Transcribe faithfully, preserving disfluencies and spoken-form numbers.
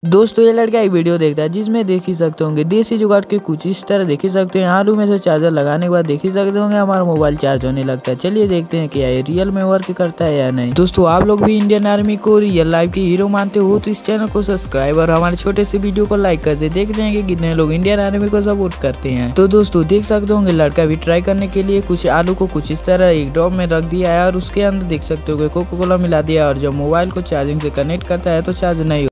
दोस्तों ये लड़का एक वीडियो देखता है जिसमें देख ही सकते होंगे देसी जुगाड़ के कुछ इस तरह देख ही सकते हैं। आलू में से चार्जर लगाने के बाद देख ही सकते होंगे हमारा मोबाइल चार्ज होने लगता है। चलिए देखते हैं क्या ये रियल में वर्क करता है या नहीं। दोस्तों आप लोग भी इंडियन आर्मी को रियल लाइफ की हीरो मानते हो तो इस चैनल को सब्सक्राइब और हमारे छोटे से वीडियो को लाइक कर दे। देखते हैं कि कितने लोग इंडियन आर्मी को सपोर्ट करते हैं। तो दोस्तों देख सकते होंगे लड़का भी ट्राई करने के लिए कुछ आलू को कुछ इस तरह एक ड्रॉप में रख दिया है और उसके अंदर देख सकते हो कोको कोला मिला दिया और जब मोबाइल को चार्जिंग से कनेक्ट करता है तो चार्ज नहीं